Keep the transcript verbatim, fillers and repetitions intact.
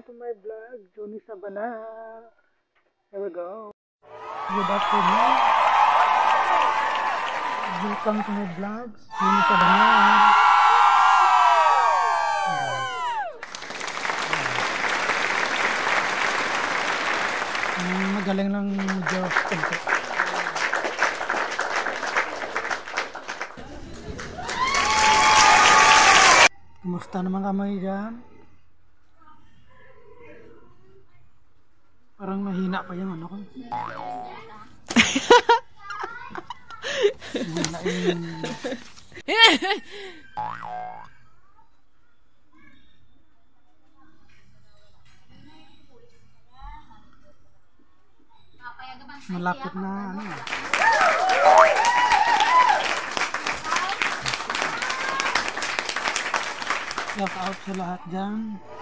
to my vlog, Juni Sabana. Here we go. Good afternoon. Welcome to my vlog, Juni Sabana. Magaling lang Diyos. Kumusta naman kami dyan? Parang mahina pa yung ano ko. Mahina yung... Malapit na ano. Shout out sa lahat dyan.